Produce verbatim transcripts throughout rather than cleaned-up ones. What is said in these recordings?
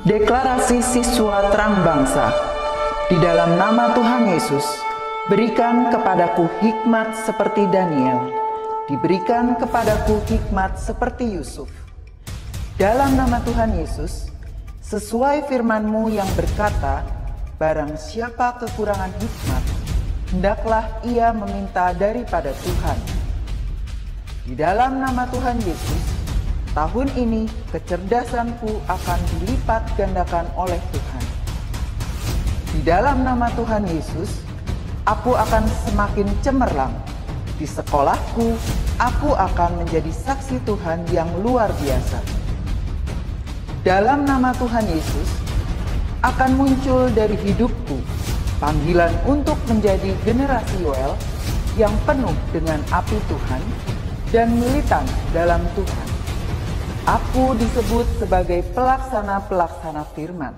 Deklarasi siswa terang bangsa. Di dalam nama Tuhan Yesus, berikan kepadaku hikmat seperti Daniel, diberikan kepadaku hikmat seperti Yusuf. Dalam nama Tuhan Yesus, sesuai firman-Mu yang berkata, barang siapa kekurangan hikmat, hendaklah ia meminta daripada Tuhan. Di dalam nama Tuhan Yesus, tahun ini kecerdasanku akan dilipat gandakan oleh Tuhan. Di dalam nama Tuhan Yesus, aku akan semakin cemerlang. Di sekolahku, aku akan menjadi saksi Tuhan yang luar biasa. Dalam nama Tuhan Yesus, akan muncul dari hidupku panggilan untuk menjadi generasi Yoel yang penuh dengan api Tuhan dan militan dalam Tuhan. Aku disebut sebagai pelaksana-pelaksana firman.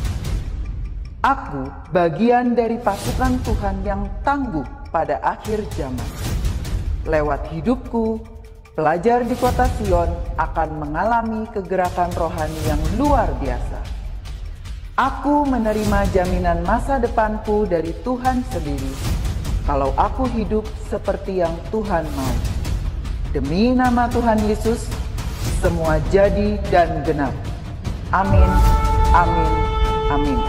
Aku bagian dari pasukan Tuhan yang tangguh pada akhir zaman. Lewat hidupku, pelajar di kota Sion akan mengalami kegerakan rohani yang luar biasa. Aku menerima jaminan masa depanku dari Tuhan sendiri, kalau aku hidup seperti yang Tuhan mau. Demi nama Tuhan Yesus, semua jadi dan genap. Amin, amin, amin.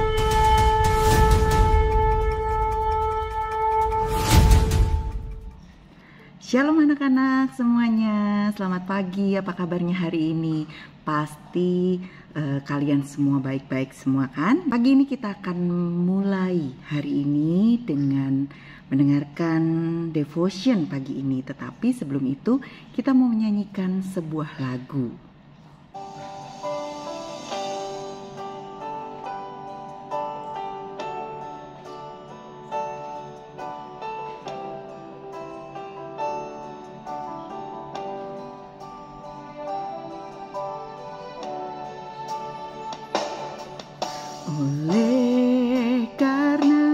Shalom anak-anak semuanya, selamat pagi, apa kabarnya hari ini? Pasti uh, kalian semua baik-baik semua kan? Pagi ini kita akan mulai hari ini dengan mendengarkan devotion pagi ini. Tetapi sebelum itu kita mau menyanyikan sebuah lagu. Oleh karena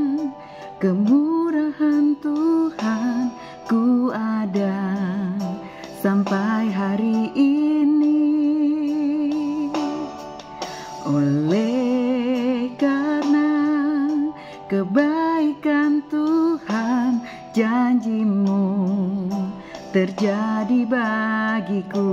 kemurahan Tuhan ku ada sampai hari ini. Oleh karena kebaikan Tuhan, janji-Mu terjadi bagiku.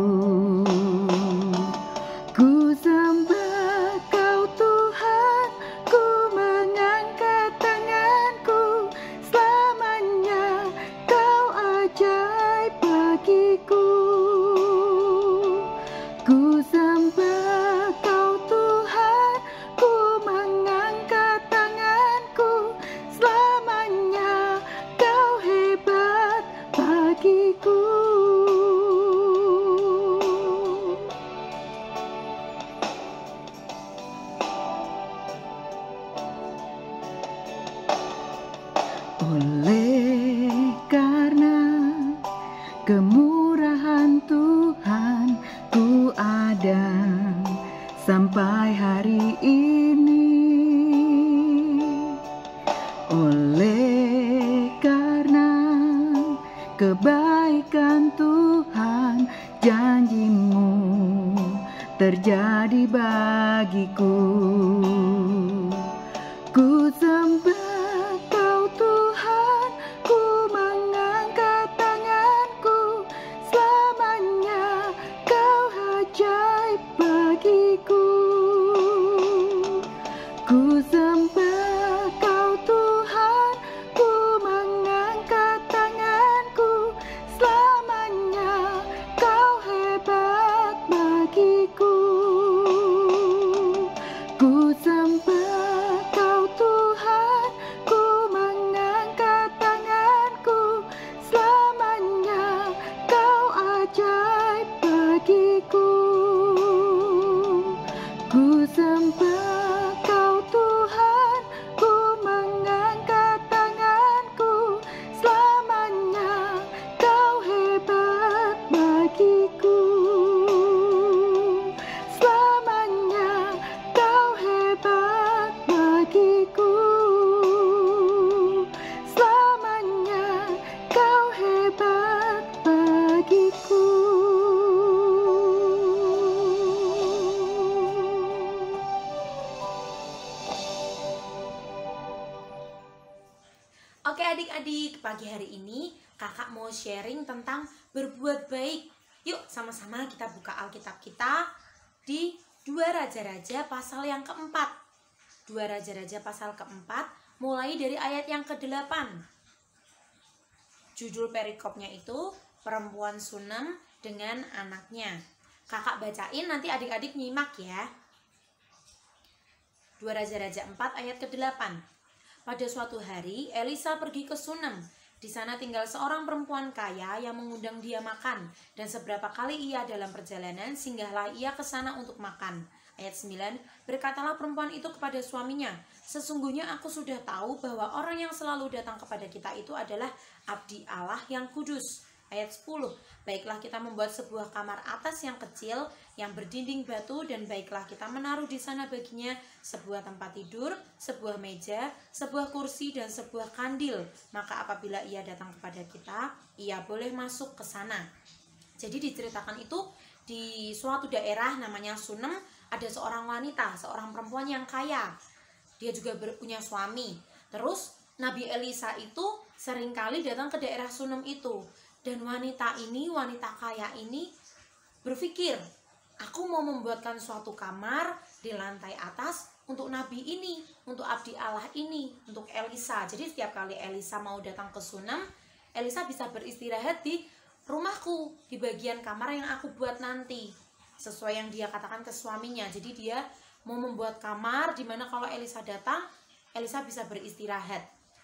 Ku sembah Kau Tuhan, ku mengangkat tanganku, selamanya Kau ajaib bagiku. Ku sembah Kau Tuhan, ku mengangkat tanganku, selamanya Kau hebat bagiku. Oleh karena kemurahan Tuhan ku ada sampai hari ini. Oleh karena kebaikan Tuhan, janji-Mu terjadi bagiku. Ku sembah Kau Tuhan, ku mengangkat tanganku, selamanya Kau ajaib bagiku. Ku sembah Kau Tuhan, ku mengangkat tanganku, selamanya Kau hebat bagiku. Ku sembah Kau Tuhan, ku mengangkat tanganku, selamanya Kau ajaib bagiku. Ku sembah Kau Tuhan, ku mengangkat tanganku, selamanya Kau hebat bagiku. adik-adik, pagi hari ini kakak mau sharing tentang berbuat baik. Yuk sama-sama kita buka Alkitab kita di dua Raja-Raja pasal yang keempat. dua Raja-Raja pasal keempat mulai dari ayat yang kedelapan. Judul perikopnya itu perempuan Sunem dengan anaknya. Kakak bacain, nanti adik-adik nyimak ya. dua Raja-Raja empat ayat kedelapan. Pada suatu hari, Elisa pergi ke Sunem. Di sana tinggal seorang perempuan kaya yang mengundang dia makan. Dan seberapa kali ia dalam perjalanan, singgahlah ia ke sana untuk makan. Ayat sembilan, berkatalah perempuan itu kepada suaminya, sesungguhnya aku sudah tahu bahwa orang yang selalu datang kepada kita itu adalah abdi Allah yang kudus. Ayat sepuluh, baiklah kita membuat sebuah kamar atas yang kecil yang berdinding batu, dan baiklah kita menaruh di sana baginya sebuah tempat tidur, sebuah meja, sebuah kursi, dan sebuah kandil. Maka apabila ia datang kepada kita, ia boleh masuk ke sana. Jadi diceritakan itu di suatu daerah namanya Sunem, ada seorang wanita, seorang perempuan yang kaya. Dia juga punya suami. Terus Nabi Elisa itu seringkali datang ke daerah Sunem itu. Dan wanita ini, wanita kaya ini berpikir, aku mau membuatkan suatu kamar di lantai atas untuk Nabi ini, untuk abdi Allah ini, untuk Elisa. Jadi setiap kali Elisa mau datang ke Sunem, Elisa bisa beristirahat di rumahku, di bagian kamar yang aku buat nanti. Sesuai yang dia katakan ke suaminya. Jadi dia mau membuat kamar di mana kalau Elisa datang, Elisa bisa beristirahat.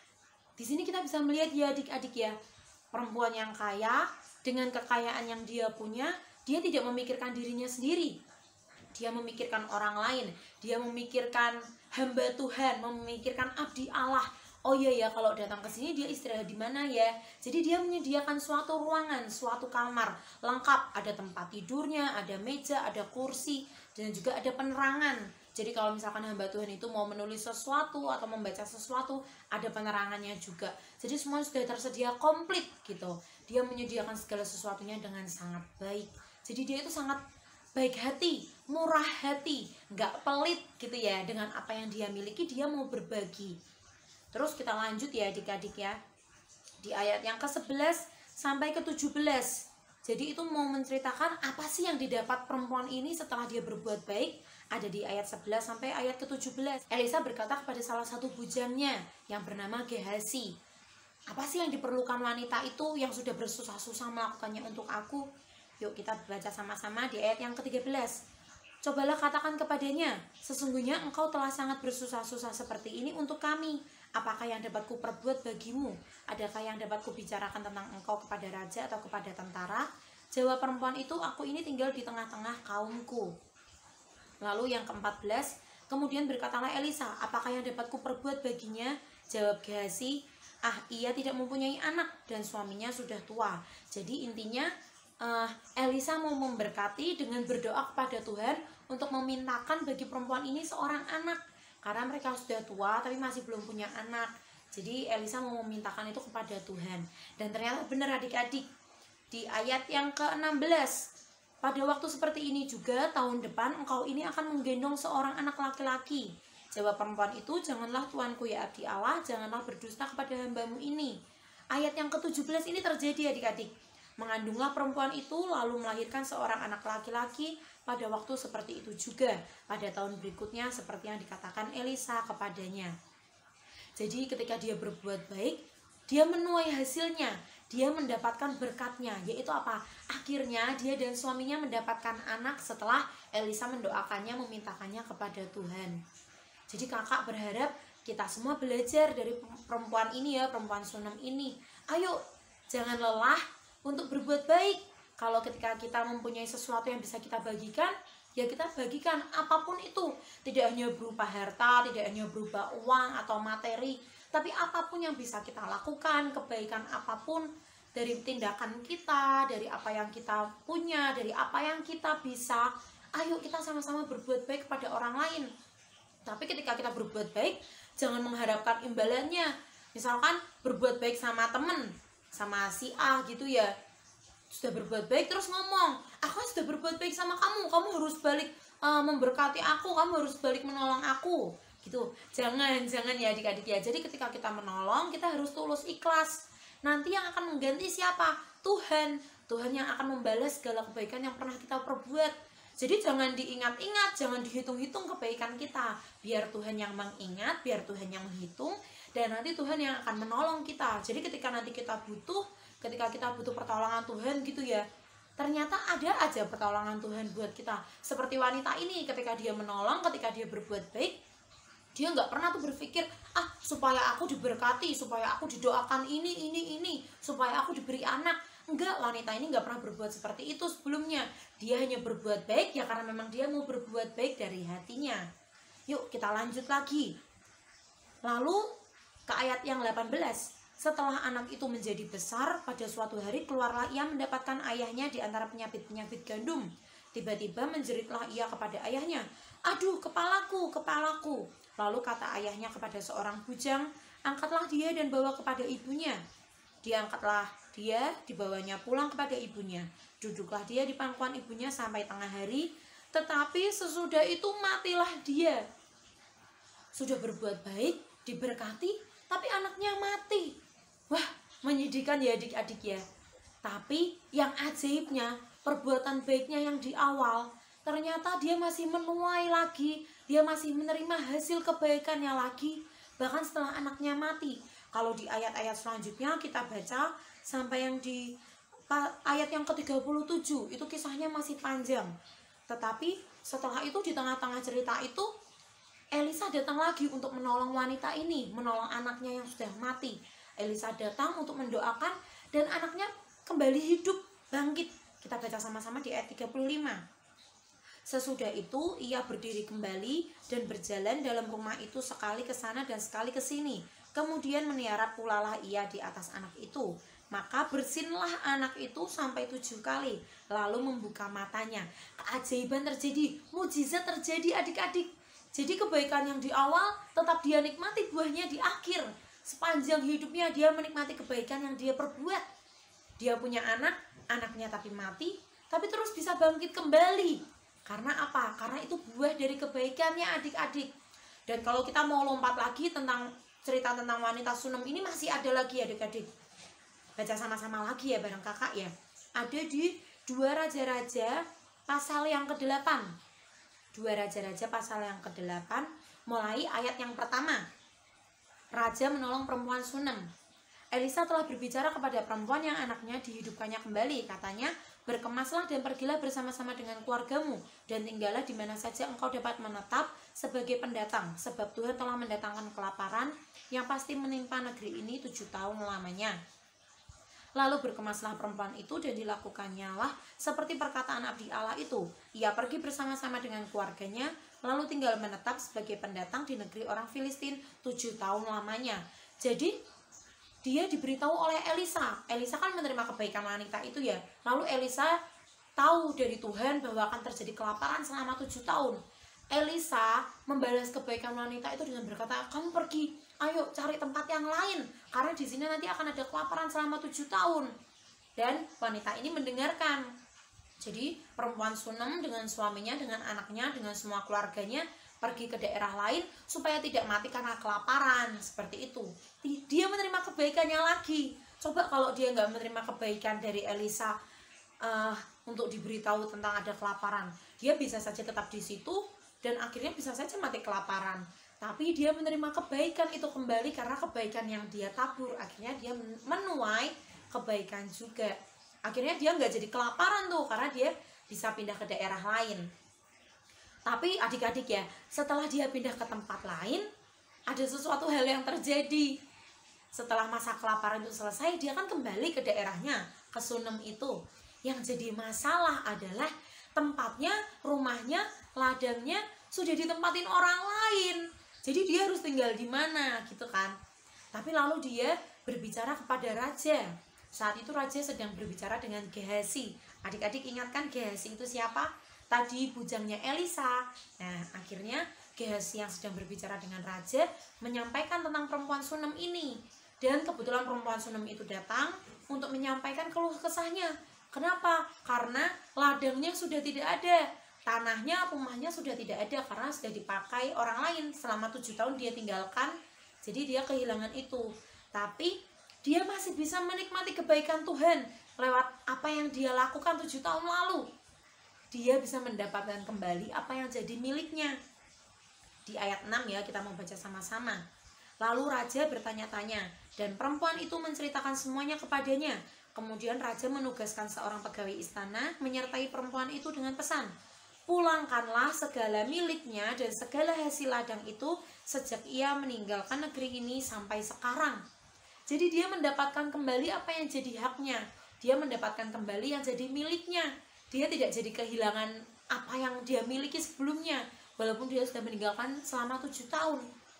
Di sini kita bisa melihat ya adik-adik ya, perempuan yang kaya dengan kekayaan yang dia punya, dia tidak memikirkan dirinya sendiri. Dia memikirkan orang lain, dia memikirkan hamba Tuhan, memikirkan abdi Allah. Oh iya ya, kalau datang ke sini dia istirahat di mana ya? Jadi dia menyediakan suatu ruangan, suatu kamar lengkap, ada tempat tidurnya, ada meja, ada kursi, dan juga ada penerangan. Jadi kalau misalkan hamba Tuhan itu mau menulis sesuatu atau membaca sesuatu, ada penerangannya juga. Jadi semua sudah tersedia komplit gitu. Dia menyediakan segala sesuatunya dengan sangat baik. Jadi dia itu sangat baik hati, murah hati, nggak pelit gitu ya. Dengan apa yang dia miliki, dia mau berbagi. Terus kita lanjut ya adik-adik ya. Di ayat yang ke sebelas sampai ke tujuh belas. Jadi itu mau menceritakan apa sih yang didapat perempuan ini setelah dia berbuat baik. Ada di ayat sebelas sampai ayat ke tujuh belas. Elisa berkata kepada salah satu bujangnya yang bernama Gehazi, apa sih yang diperlukan wanita itu yang sudah bersusah-susah melakukannya untuk aku? Yuk kita baca sama-sama di ayat yang ke tiga belas. Cobalah katakan kepadanya, sesungguhnya engkau telah sangat bersusah-susah seperti ini untuk kami. Apakah yang dapat ku perbuat bagimu? Adakah yang dapat ku bicarakan tentang engkau kepada raja atau kepada tentara? Jawab perempuan itu, aku ini tinggal di tengah-tengah kaumku. Lalu yang ke empat belas, kemudian berkatalah Elisa, apakah yang dapat ku perbuat baginya? Jawab Gehazi, ah ia tidak mempunyai anak dan suaminya sudah tua. Jadi intinya uh, Elisa mau memberkati dengan berdoa kepada Tuhan untuk memintakan bagi perempuan ini seorang anak. Karena mereka sudah tua tapi masih belum punya anak. Jadi Elisa mau memintakan itu kepada Tuhan. Dan ternyata benar adik-adik. Di ayat yang ke enam belas, pada waktu seperti ini juga tahun depan engkau ini akan menggendong seorang anak laki-laki. Jawab perempuan itu, janganlah tuanku ya abdi Allah, janganlah berdusta kepada hambamu ini. Ayat yang ke tujuh belas ini terjadi adik-adik. Mengandunglah perempuan itu lalu melahirkan seorang anak laki-laki pada waktu seperti itu juga. Pada tahun berikutnya seperti yang dikatakan Elisa kepadanya. Jadi ketika dia berbuat baik, dia menuai hasilnya. Dia mendapatkan berkatnya, yaitu apa? Akhirnya dia dan suaminya mendapatkan anak setelah Elisa mendoakannya, memintakannya kepada Tuhan. Jadi kakak berharap kita semua belajar dari perempuan ini ya, perempuan Sunem ini. Ayo, jangan lelah untuk berbuat baik. Kalau ketika kita mempunyai sesuatu yang bisa kita bagikan, ya kita bagikan apapun itu. Tidak hanya berupa harta, tidak hanya berupa uang atau materi, tapi apapun yang bisa kita lakukan, kebaikan apapun, dari tindakan kita, dari apa yang kita punya, dari apa yang kita bisa, ayo kita sama-sama berbuat baik kepada orang lain. Tapi ketika kita berbuat baik, jangan mengharapkan imbalannya. Misalkan berbuat baik sama temen, sama si A gitu ya, sudah berbuat baik terus ngomong, aku sudah berbuat baik sama kamu, kamu harus balik uh, memberkati aku, kamu harus balik menolong aku. gitu. Jangan, jangan ya adik-adik ya. Jadi ketika kita menolong, kita harus tulus ikhlas. Nanti yang akan mengganti siapa? Tuhan. Tuhan yang akan membalas segala kebaikan yang pernah kita perbuat. Jadi jangan diingat-ingat, jangan dihitung-hitung kebaikan kita. Biar Tuhan yang mengingat, biar Tuhan yang menghitung, dan nanti Tuhan yang akan menolong kita. Jadi ketika nanti kita butuh, ketika kita butuh pertolongan Tuhan gitu ya, ternyata ada aja pertolongan Tuhan buat kita. Seperti wanita ini, ketika dia menolong, ketika dia berbuat baik, dia nggak pernah tuh berpikir, ah supaya aku diberkati, supaya aku didoakan ini, ini, ini, supaya aku diberi anak. Enggak, wanita ini nggak pernah berbuat seperti itu sebelumnya. Dia hanya berbuat baik ya karena memang dia mau berbuat baik dari hatinya. Yuk kita lanjut lagi. Lalu ke ayat yang delapan belas. Setelah anak itu menjadi besar, pada suatu hari keluarlah ia mendapatkan ayahnya di antara penyapit-penyapit gandum. Tiba-tiba menjeritlah ia kepada ayahnya, aduh kepalaku, kepalaku. Lalu kata ayahnya kepada seorang bujang, angkatlah dia dan bawa kepada ibunya. Diangkatlah dia, dibawanya pulang kepada ibunya. Duduklah dia di pangkuan ibunya sampai tengah hari, tetapi sesudah itu matilah dia. Sudah berbuat baik, diberkati, tapi anaknya mati. Wah, menyedihkan ya adik-adik ya. Tapi yang ajaibnya, perbuatan baiknya yang di awal, ternyata dia masih menuai lagi, dia masih menerima hasil kebaikannya lagi, bahkan setelah anaknya mati. Kalau di ayat-ayat selanjutnya kita baca sampai yang di ayat yang ke tiga puluh tujuh, itu kisahnya masih panjang. Tetapi setelah itu di tengah-tengah cerita itu, Elisa datang lagi untuk menolong wanita ini, menolong anaknya yang sudah mati. Elisa datang untuk mendoakan dan anaknya kembali hidup, bangkit. Kita baca sama-sama di ayat tiga puluh lima. Sesudah itu ia berdiri kembali dan berjalan dalam rumah itu sekali ke sana dan sekali ke sini. Kemudian meniarap pulalah ia di atas anak itu. Maka bersinlah anak itu sampai tujuh kali, lalu membuka matanya. Keajaiban terjadi, mujizat terjadi adik-adik. Jadi kebaikan yang di awal tetap dia nikmati buahnya di akhir. Sepanjang hidupnya dia menikmati kebaikan yang dia perbuat. Dia punya anak, anaknya tapi mati, tapi terus bisa bangkit kembali. Karena apa? Karena itu buah dari kebaikannya adik-adik. Dan kalau kita mau lompat lagi tentang cerita tentang wanita Sunem ini masih ada lagi adik-adik. Baca sama-sama lagi ya bareng kakak ya. Ada di dua Raja-Raja pasal yang kedelapan. dua Raja-Raja pasal yang kedelapan, mulai ayat yang pertama. Raja menolong perempuan Sunem. Elisa telah berbicara kepada perempuan yang anaknya dihidupkannya kembali. Katanya, berkemaslah dan pergilah bersama-sama dengan keluargamu, dan tinggallah di mana saja engkau dapat menetap sebagai pendatang, sebab Tuhan telah mendatangkan kelaparan yang pasti menimpa negeri ini tujuh tahun lamanya. Lalu berkemaslah perempuan itu dan dilakukannya lah seperti perkataan abdi Allah itu. Ia pergi bersama-sama dengan keluarganya, lalu tinggal menetap sebagai pendatang di negeri orang Filistin tujuh tahun lamanya. Jadi dia diberitahu oleh Elisa. Elisa kan menerima kebaikan wanita itu ya. Lalu Elisa tahu dari Tuhan bahwa akan terjadi kelaparan selama tujuh tahun. Elisa membalas kebaikan wanita itu dengan berkata, kamu pergi, ayo cari tempat yang lain, karena di sini nanti akan ada kelaparan selama tujuh tahun. Dan wanita ini mendengarkan. Jadi perempuan Sunem dengan suaminya, dengan anaknya, dengan semua keluarganya pergi ke daerah lain supaya tidak mati karena kelaparan, seperti itu. Dia menerima kebaikannya lagi. Coba kalau dia nggak menerima kebaikan dari Elisa uh, untuk diberitahu tentang ada kelaparan, dia bisa saja tetap di situ dan akhirnya bisa saja mati kelaparan. Tapi dia menerima kebaikan itu kembali karena kebaikan yang dia tabur, akhirnya dia menuai kebaikan juga. Akhirnya dia nggak jadi kelaparan tuh karena dia bisa pindah ke daerah lain. Tapi adik-adik ya, setelah dia pindah ke tempat lain, ada sesuatu hal yang terjadi. Setelah masa kelaparan itu selesai, dia kan kembali ke daerahnya, ke Sunem itu. Yang jadi masalah adalah tempatnya, rumahnya, ladangnya sudah ditempatin orang lain. Jadi dia harus tinggal di mana gitu kan. Tapi lalu dia berbicara kepada raja. Saat itu raja sedang berbicara dengan Gehazi. Adik-adik ingatkan Gehazi itu siapa? Tadi bujangnya Elisa. Nah akhirnya Gehazi yang sedang berbicara dengan raja menyampaikan tentang perempuan Sunem ini. Dan kebetulan perempuan Sunem itu datang untuk menyampaikan keluh kesahnya. Kenapa? Karena ladangnya sudah tidak ada. tanahnya, rumahnya sudah tidak ada karena sudah dipakai orang lain. Selama tujuh tahun dia tinggalkan, jadi dia kehilangan itu. Tapi dia masih bisa menikmati kebaikan Tuhan lewat apa yang dia lakukan tujuh tahun lalu. Dia bisa mendapatkan kembali apa yang jadi miliknya. Di ayat enam ya, kita mau baca sama-sama. Lalu raja bertanya-tanya, dan perempuan itu menceritakan semuanya kepadanya. Kemudian raja menugaskan seorang pegawai istana menyertai perempuan itu dengan pesan, pulangkanlah segala miliknya dan segala hasil ladang itu sejak ia meninggalkan negeri ini sampai sekarang. Jadi dia mendapatkan kembali apa yang jadi haknya. Dia mendapatkan kembali yang jadi miliknya. Dia tidak jadi kehilangan apa yang dia miliki sebelumnya, walaupun dia sudah meninggalkan selama tujuh tahun.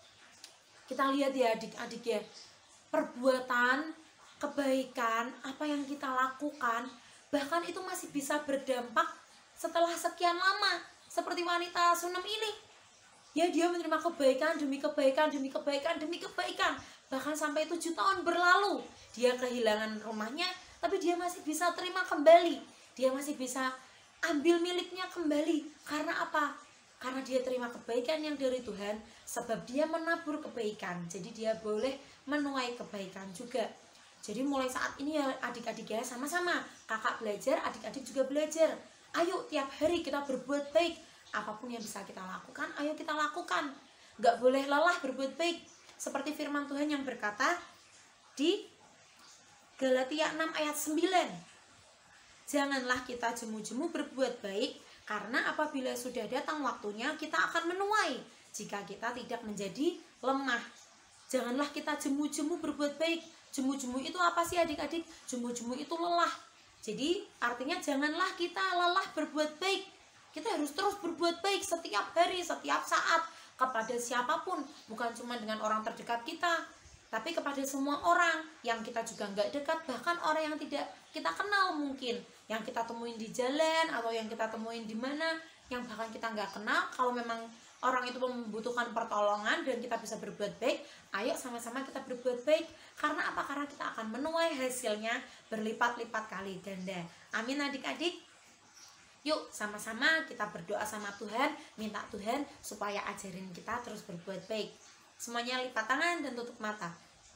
Kita lihat ya adik-adik ya, perbuatan kebaikan, apa yang kita lakukan, bahkan itu masih bisa berdampak setelah sekian lama. Seperti wanita Sunem ini, ya dia menerima kebaikan demi kebaikan, demi kebaikan, demi kebaikan. Bahkan sampai tujuh tahun berlalu, dia kehilangan rumahnya, tapi dia masih bisa terima kembali. Dia masih bisa ambil miliknya kembali. Karena apa? Karena dia terima kebaikan yang dari Tuhan, sebab dia menabur kebaikan. Jadi dia boleh menuai kebaikan juga. Jadi mulai saat ini ya adik-adik ya, sama-sama kakak belajar, adik-adik juga belajar. Ayo tiap hari kita berbuat baik. Apapun yang bisa kita lakukan, ayo kita lakukan. Gak boleh lelah berbuat baik. Seperti firman Tuhan yang berkata di Galatia enam ayat sembilan. Janganlah kita jemu-jemu berbuat baik, karena apabila sudah datang waktunya kita akan menuai jika kita tidak menjadi lemah. Janganlah kita jemu-jemu berbuat baik. Jemu-jemu itu apa sih adik-adik? Jemu-jemu itu lelah. Jadi artinya janganlah kita lelah berbuat baik. Kita harus terus berbuat baik setiap hari, setiap saat, kepada siapapun. Bukan cuma dengan orang terdekat kita, tapi kepada semua orang yang kita juga nggak dekat, bahkan orang yang tidak kita kenal mungkin, yang kita temuin di jalan atau yang kita temuin di mana, yang bahkan kita nggak kenal. Kalau memang orang itu membutuhkan pertolongan dan kita bisa berbuat baik, ayo sama-sama kita berbuat baik. Karena apa? Karena kita akan menuai hasilnya berlipat-lipat kali ganda. Amin adik-adik. Yuk sama-sama kita berdoa sama Tuhan, minta Tuhan supaya ajarin kita terus berbuat baik. Semuanya lipat tangan dan tutup mata.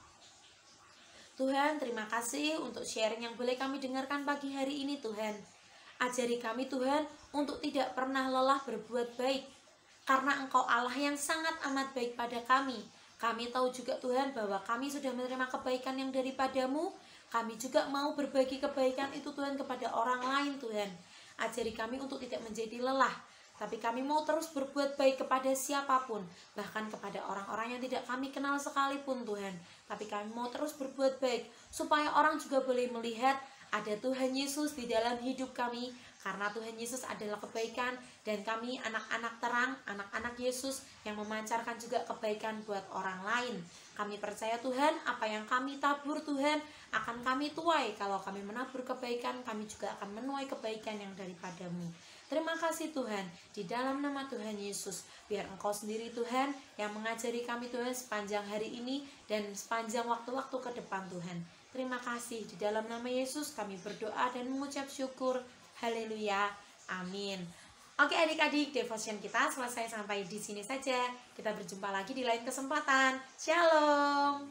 Tuhan, terima kasih untuk sharing yang boleh kami dengarkan pagi hari ini Tuhan. Ajari kami Tuhan untuk tidak pernah lelah berbuat baik, karena Engkau Allah yang sangat amat baik pada kami. Kami tahu juga Tuhan bahwa kami sudah menerima kebaikan yang daripadamu. Kami juga mau berbagi kebaikan itu Tuhan kepada orang lain Tuhan. Ajari kami untuk tidak menjadi lelah, tapi kami mau terus berbuat baik kepada siapapun, bahkan kepada orang-orang yang tidak kami kenal sekalipun Tuhan. Tapi kami mau terus berbuat baik, supaya orang juga boleh melihat ada Tuhan Yesus di dalam hidup kami. Karena Tuhan Yesus adalah kebaikan, dan kami anak-anak terang, anak-anak Yesus yang memancarkan juga kebaikan buat orang lain. Kami percaya Tuhan, apa yang kami tabur Tuhan, akan kami tuai. Kalau kami menabur kebaikan, kami juga akan menuai kebaikan yang daripadamu. Terima kasih Tuhan, di dalam nama Tuhan Yesus, biar Engkau sendiri Tuhan yang mengajari kami Tuhan sepanjang hari ini dan sepanjang waktu-waktu ke depan Tuhan. Terima kasih, di dalam nama Yesus kami berdoa dan mengucap syukur. Haleluya, amin. Oke adik-adik, devotion kita selesai sampai di sini saja. Kita berjumpa lagi di lain kesempatan. Shalom.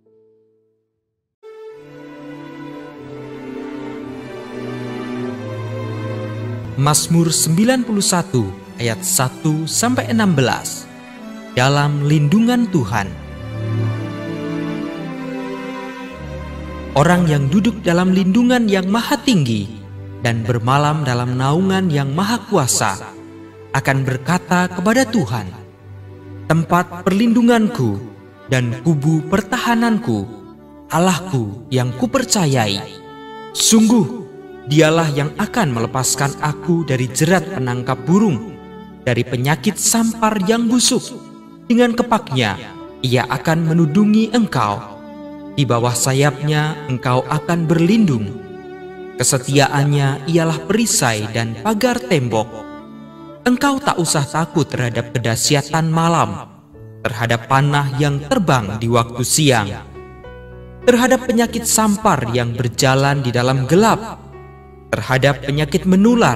Mazmur sembilan puluh satu ayat satu sampai enam belas. Dalam lindungan Tuhan. Orang yang duduk dalam lindungan yang maha tinggi dan bermalam dalam naungan yang maha kuasa akan berkata kepada Tuhan, tempat perlindunganku dan kubu pertahananku, Allahku yang kupercayai. Sungguh Dialah yang akan melepaskan aku dari jerat penangkap burung, dari penyakit sampar yang busuk. Dengan kepaknya ia akan menudungi engkau. Di bawah sayapnya engkau akan berlindung. Kesetiaannya ialah perisai dan pagar tembok. Engkau tak usah takut terhadap kedahsyatan malam, terhadap panah yang terbang di waktu siang, terhadap penyakit sampar yang berjalan di dalam gelap, terhadap penyakit menular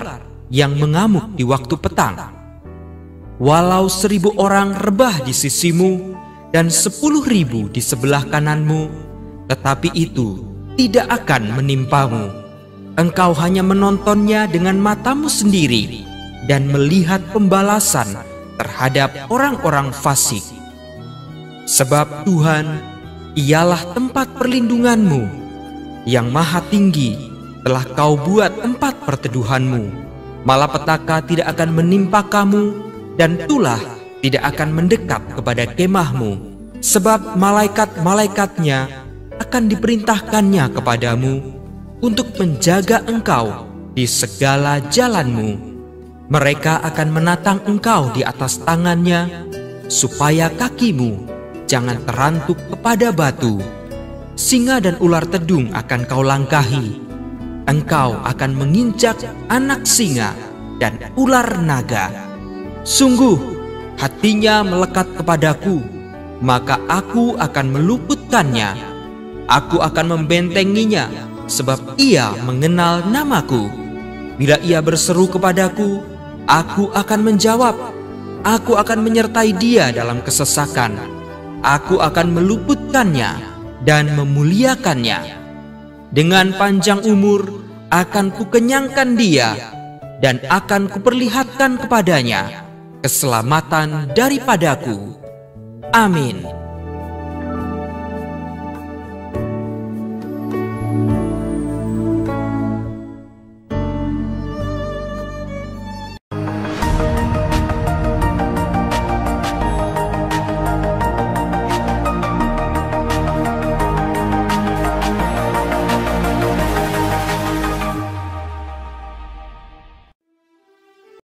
yang mengamuk di waktu petang. Walau seribu orang rebah di sisimu dan sepuluh ribu di sebelah kananmu, tetapi itu tidak akan menimpamu. Engkau hanya menontonnya dengan matamu sendiri dan melihat pembalasan terhadap orang-orang fasik. Sebab Tuhan ialah tempat perlindunganmu, yang maha tinggi telah kau buat tempat perteduhanmu. Malapetaka tidak akan menimpa kamu, dan tulah tidak akan mendekat kepada kemahmu. Sebab malaikat-malaikatnya akan diperintahkannya kepadamu untuk menjaga engkau di segala jalanmu. Mereka akan menatang engkau di atas tangannya, supaya kakimu jangan terantuk kepada batu. Singa dan ular tedung akan kau langkahi. Engkau akan menginjak anak singa dan ular naga. Sungguh, hatinya melekat kepadaku, maka aku akan meluputkannya. Aku akan membentenginya, sebab ia mengenal namaku. Bila ia berseru kepadaku, aku akan menjawab. Aku akan menyertai dia dalam kesesakan. Aku akan meluputkannya dan memuliakannya. Dengan panjang umur akan kukenyangkan dia, dan akan kuperlihatkan kepadanya keselamatan daripadaku. Amin.